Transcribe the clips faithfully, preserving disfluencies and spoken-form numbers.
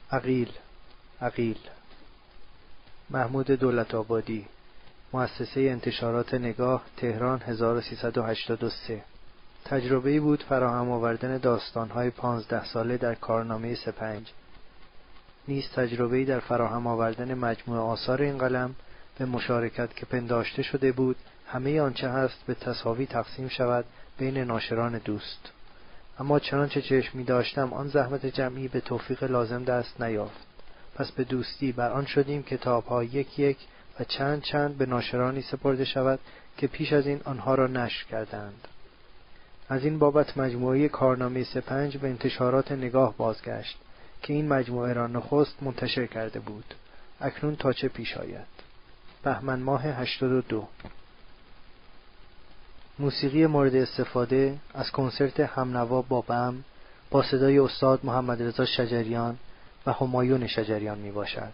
عقیل عقیل محمود دولت‌آبادی، مؤسسه انتشارات نگاه، تهران هزار و سیصد و هشتاد و سه. تجربه‌ای بود فراهم آوردن داستان‌های پانزده ساله در کارنامه سپنج. نیز تجربه‌ای در فراهم آوردن مجموعه آثار این قلم به مشارکت که پنداشته شده بود همه آنچه هست به تساوی تقسیم شود بین ناشران دوست. اما چنانچه چشم می داشتم آن زحمت جمعی به توفیق لازم دست نیافت. پس به دوستی بر آن شدیم کتاب‌ها یک یک و چند چند به ناشرانی سپرده شود که پیش از این آنها را نشر کردند. از این بابت مجموعه کارنامه سپنج به انتشارات نگاه بازگشت که این مجموعه را نخست منتشر کرده بود. اکنون تا چه پیش آید. بهمن ماه هشتاد و دو. موسیقی مورد استفاده از کنسرت همنوا با بم با صدای استاد محمد رضا شجریان و همایون شجریان می باشد.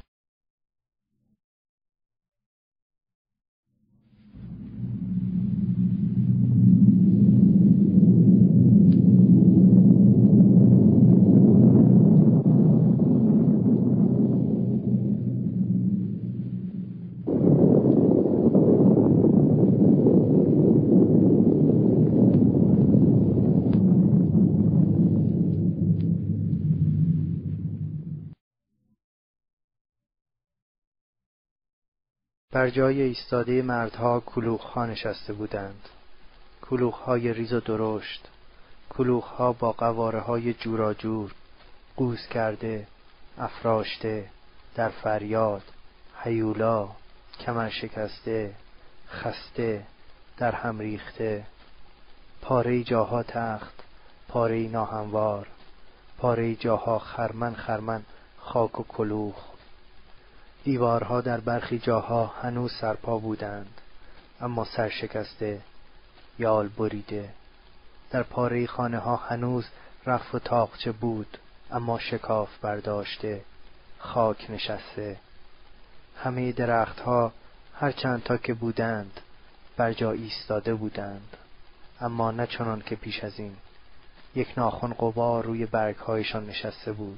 بر جای ایستاده مردها کلوخ‌ها نشسته بودند. کلوخ‌های ریز و درشت، کلوخ‌ها با قواره‌های جوراجور، قوز کرده، افراشته، در فریاد، هیولا، کمر شکسته، خسته، در هم ریخته، پاره جاها تخت، پاره ناهموار، پاره جاها خرمن خرمن خاک و کلوخ. دیوارها در برخی جاها هنوز سرپا بودند، اما سرشکسته، یال بریده. در پاره خانه ها هنوز رخت و تاقچه بود، اما شکاف برداشته، خاک نشسته. همه درختها هر چند تا که بودند بر جا ایستاده بودند، اما نه چنان که پیش از این. یک ناخن غبار روی برگهایشان نشسته بود.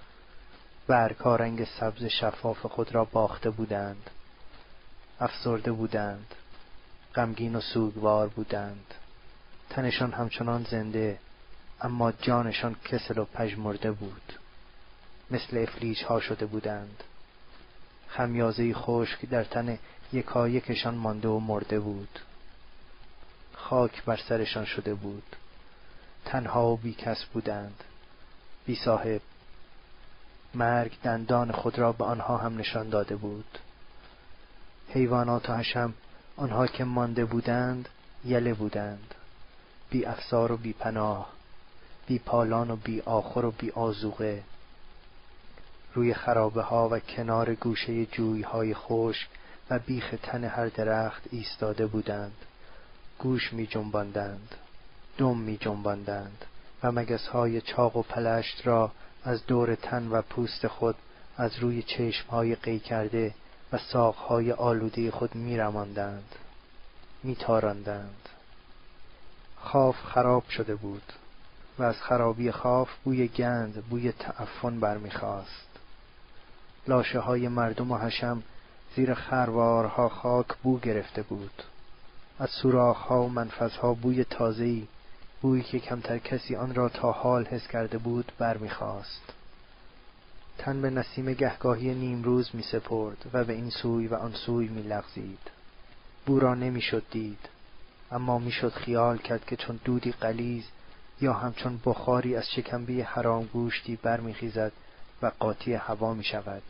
برگها رنگ سبز شفاف خود را باخته بودند، افسرده بودند، غمگین و سوگوار بودند. تنشان همچنان زنده، اما جانشان کسل و پژمرده بود. مثل افلیج ها شده بودند. خمیازه خشک در تن یکایکشان مانده و مرده بود. خاک بر سرشان شده بود. تنها و بی کس بودند، بی صاحب. مرگ دندان خود را به آنها هم نشان داده بود. حیوانات و حشم، آنها که مانده بودند، یله بودند، بی افسار و بی پناه، بی پالان و بی آخر و بی آذوقه. روی خرابه ها و کنار گوشه جوی های خشک و بیخ تن هر درخت ایستاده بودند. گوش می جنباندند، دم می جنباندند و مگس های چاق و پلشت را از دور تن و پوست خود از روی چشم های قی کرده و ساق های آلوده خود می رماندند، می تاراندند. خاف خراب شده بود و از خرابی خاف بوی گند، بوی تعفن برمیخاست. لاشه های مردم و حشم زیر خروارها خاک بو گرفته بود. از سوراخ ها و منفذ ها بوی تازه‌ای، بویی که کمتر کسی آن را تا حال حس کرده بود برمیخاست. تن به نسیم گهگاهی نیمروز می سپرد و به این سوی و آن سوی می لغزید. بو را نمی شد دید، اما می شد خیال کرد که چون دودی غلیظ یا همچون بخاری از شکمبه حرام گوشتی برمی خیزد و قاطی هوا می شود.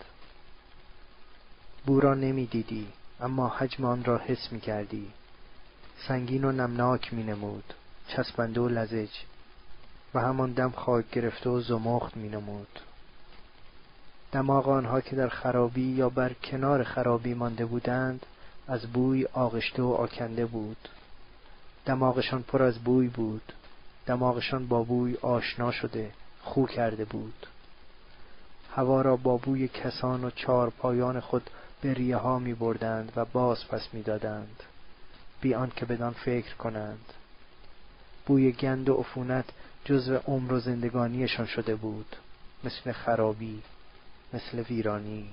بو را نمی دیدی، اما حجم آن را حس می کردی. سنگین و نمناک می نمود، چسبنده و لزج، و همان دم خاک گرفته و زمخت می نمود. دماغ آنها که در خرابی یا بر کنار خرابی مانده بودند از بوی آغشته و آکنده بود. دماغشان پر از بوی بود. دماغشان با بوی آشنا شده، خو کرده بود. هوا را با بوی کسان و چارپایان خود به ریه ها می بردند و باز پس می دادند، بی آن که بدان فکر کنند. بوی گند و عفونت جزو عمر و زندگانیشان شده بود. مثل خرابی، مثل ویرانی،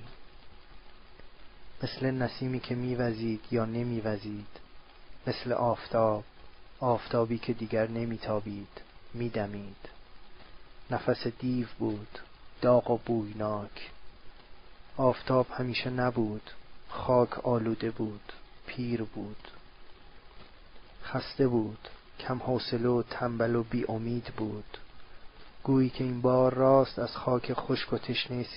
مثل نسیمی که میوزید یا نمیوزید، مثل آفتاب، آفتابی که دیگر نمیتابید، میدمید. نفس دیو بود، داغ و بویناک. آفتاب همیشه نبود، خاک آلوده بود، پیر بود، خسته بود، کم حوصله و تنبل و بی امید بود. گویی که این بار راست از خاک خشک و تشنه